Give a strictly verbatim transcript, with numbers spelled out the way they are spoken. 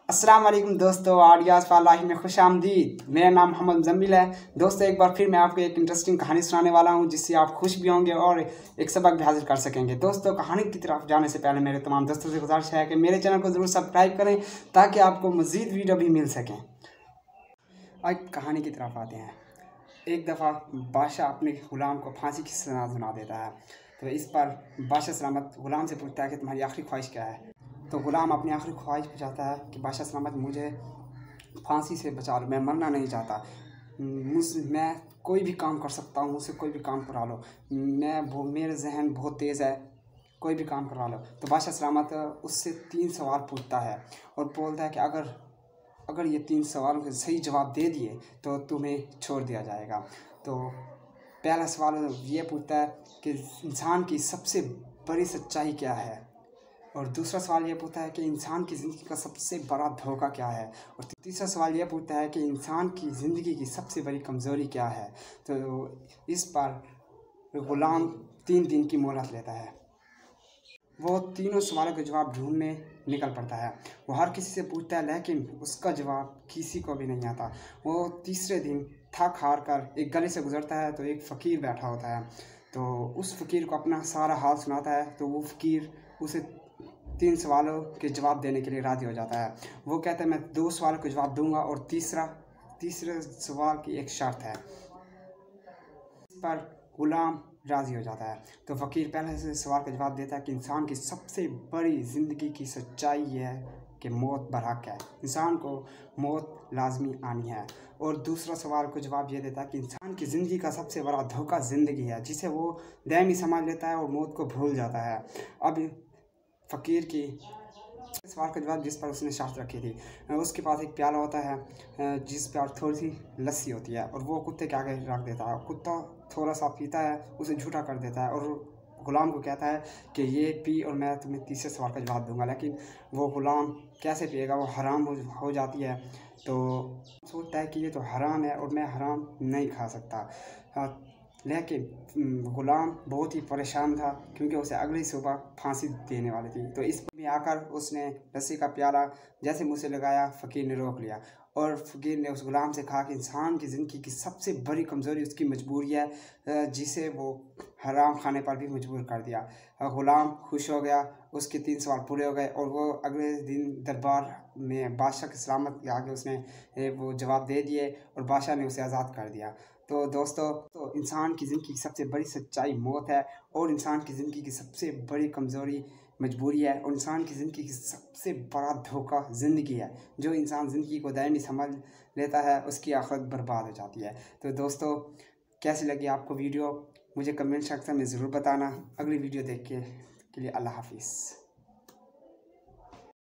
अस्सलाम वालेकुम दोस्तों, आडियाज़ फालाही में खुश आमदीद। मेरा नाम मोहम्मद मुज़म्मिल है। दोस्तों, एक बार फिर मैं आपको एक इंटरेस्टिंग कहानी सुनाने वाला हूं जिससे आप खुश भी होंगे और एक सबक भी हासिल कर सकेंगे। दोस्तों, कहानी की तरफ जाने से पहले मेरे तमाम दोस्तों से गुजारिश है कि मेरे चैनल को ज़रूर सब्सक्राइब करें ताकि आपको मज़ीद वीडियो भी मिल सकें। आज कहानी की तरफ आते हैं। एक दफ़ा बादशाह अपने ग़ुलाम को फांसी की सज़ा सुना देता है। तो इस पर बादशाह सलामत ग़ुलाम से पूछता है कि तुम्हारी आखिरी ख्वाहिश क्या है। तो ग़ुलाम अपनी आखिरी ख्वाहिश पूछाता है कि बादशाह सलामत, मुझे फांसी से बचा लो, मैं मरना नहीं चाहता। मुझ मैं कोई भी काम कर सकता हूँ, मुझसे कोई भी काम करा लो, मैं वो मेरे जहन बहुत तेज़ है, कोई भी काम करवा लो। तो बादशाह सलामत उससे तीन सवाल पूछता है और बोलता है कि अगर अगर ये तीन सवालों के सही जवाब दे दिए तो तुम्हें छोड़ दिया जाएगा। तो पहला सवाल ये पूछता है कि इंसान की सबसे बड़ी सच्चाई क्या है, और दूसरा सवाल ये पूछता है कि इंसान की ज़िंदगी का सबसे बड़ा धोखा क्या है, और तीसरा सवाल ये पूछता है कि इंसान की ज़िंदगी की सबसे बड़ी कमज़ोरी क्या है। तो इस पर ग़ुलाम तीन दिन की मोहलत लेता है। वो तीनों सवालों के जवाब ढूंढने निकल पड़ता है। वो हर किसी से पूछता है लेकिन उसका जवाब किसी को भी नहीं आता। वो तीसरे दिन थक हार कर एक गली से गुजरता है तो एक फ़कीर बैठा होता है। तो उस फ़कीर को अपना सारा हाल सुनाता है। तो वो फ़कीर उसे तीन सवालों के जवाब देने के लिए राज़ी हो जाता है। वो कहता है मैं दो सवालों के जवाब दूंगा और तीसरा तीसरे सवाल की एक शर्त है। इस पर ग़ुलाम राज़ी हो जाता है। तो फ़कीर पहले से सवाल का जवाब देता है कि इंसान की सबसे बड़ी ज़िंदगी की सच्चाई ये है कि मौत बरहक है, इंसान को मौत लाजमी आनी है। और दूसरा सवाल को जवाब ये देता है कि इंसान की ज़िंदगी का सबसे बड़ा धोखा ज़िंदगी है, जिसे वो दायमी समझ लेता है और मौत को भूल जाता है। अब फ़कीर की सवाल का जवाब जिस पर उसने शर्त रखी थी, उसके पास एक प्याला होता है जिस पर थोड़ी सी लस्सी होती है और वो कुत्ते के आगे रख देता है। कुत्ता थोड़ा सा पीता है, उसे झूठा कर देता है और ग़ुलाम को कहता है कि ये पी और मैं तुम्हें तीसरे सवाल का जवाब दूंगा। लेकिन वो ग़ुलाम कैसे पिएगा, वो हराम हो, हो जाती है। तो सोचता है कि ये तो हराम है और मैं हराम नहीं खा सकता। लेकिन ग़ुलाम बहुत ही परेशान था क्योंकि उसे अगली सुबह फांसी देने वाली थी। तो इस में आकर उसने लस्सी का प्याला जैसे मुँह से लगाया, फ़कीर ने रोक लिया और फ़कीर ने उस ग़ुलाम से कहा कि इंसान की ज़िंदगी की सबसे बड़ी कमज़ोरी उसकी मजबूरी है, जिसे वो हराम खाने पर भी मजबूर कर दिया। ग़ुलाम खुश हो गया, उसके तीन सवाल पूरे हो गए और वो अगले दिन दरबार में बादशाह की सलामत के आगे उसने वो जवाब दे दिए और बादशाह ने उसे आज़ाद कर दिया। तो दोस्तों, तो इंसान की ज़िंदगी की सबसे बड़ी सच्चाई मौत है और इंसान की ज़िंदगी की सबसे बड़ी कमज़ोरी मजबूरी है, और इंसान की ज़िंदगी की सबसे बड़ा धोखा ज़िंदगी है। जो इंसान ज़िंदगी को दायमी समझ लेता है उसकी आखिरत बर्बाद हो जाती है। तो दोस्तों, कैसी लगी आपको वीडियो मुझे कमेंट सेक्शन में ज़रूर बताना। अगली वीडियो देख के के लिए अल्लाह हाफिज़।